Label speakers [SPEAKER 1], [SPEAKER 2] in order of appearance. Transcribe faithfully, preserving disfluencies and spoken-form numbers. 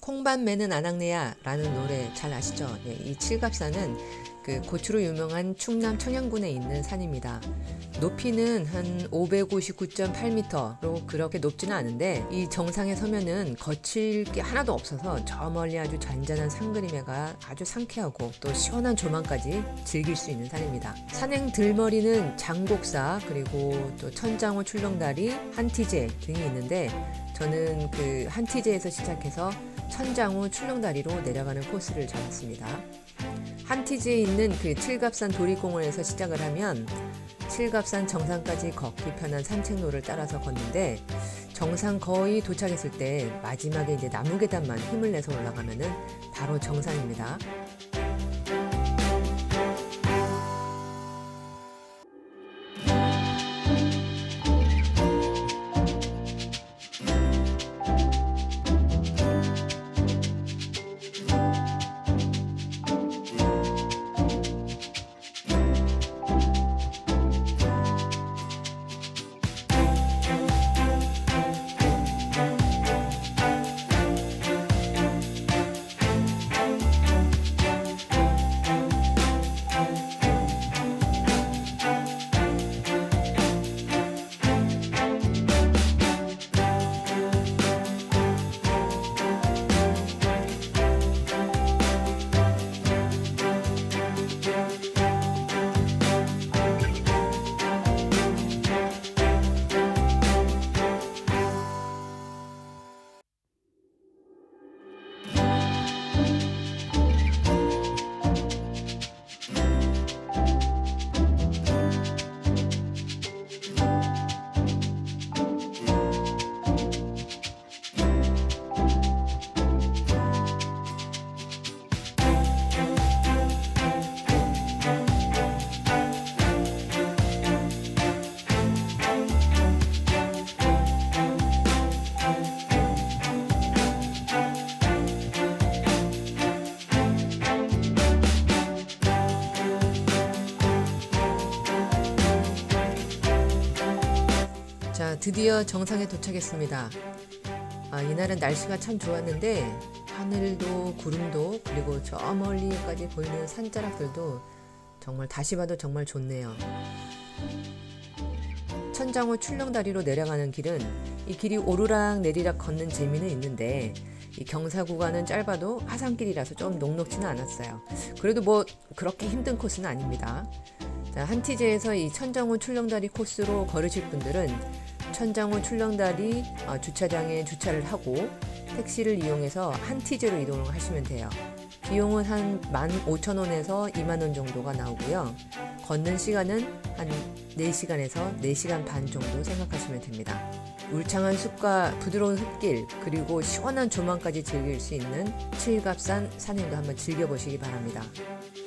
[SPEAKER 1] 콩밥 매는 아낙네야 라는 노래 잘 아시죠? 예, 이 칠갑산은 그 고추로 유명한 충남 청양군에 있는 산입니다. 높이는 한 오백오십구 점 팔 미터로 그렇게 높지는 않은데 이 정상에 서면은 거칠 게 하나도 없어서 저 멀리 아주 잔잔한 산그림에가 아주 상쾌하고 또 시원한 조망까지 즐길 수 있는 산입니다. 산행 들머리는 장곡사 그리고 또 천장호 출렁다리, 한티제 등이 있는데 저는 그 한티제에서 시작해서 천장호 출렁다리로 내려가는 코스를 잡았습니다. 한티제에 있는 그 칠갑산 도립공원에서 시작을 하면 칠갑산 정상까지 걷기 편한 산책로를 따라서 걷는데 정상 거의 도착했을 때 마지막에 이제 나무 계단만 힘을 내서 올라가면은 바로 정상입니다. 자, 드디어 정상에 도착했습니다. 아, 이날은 날씨가 참 좋았는데 하늘도 구름도 그리고 저 멀리까지 보이는 산자락들도 정말 다시 봐도 정말 좋네요. 천장호 출렁다리로 내려가는 길은 이 길이 오르락 내리락 걷는 재미는 있는데 이 경사 구간은 짧아도 하산길이라서 좀 녹록지는 않았어요. 그래도 뭐 그렇게 힘든 코스는 아닙니다. 자, 한티제에서 이 천장호 출렁다리 코스로 걸으실 분들은 천장호 출렁다리 어, 주차장에 주차를 하고 택시를 이용해서 한티제로 이동을 하시면 돼요. 비용은 한 만 오천 원에서 이만 원 정도가 나오고요. 걷는 시간은 한 네 시간에서 네 시간 반 정도 생각하시면 됩니다. 울창한 숲과 부드러운 흙길 그리고 시원한 조망까지 즐길 수 있는 칠갑산 산행도 한번 즐겨보시기 바랍니다.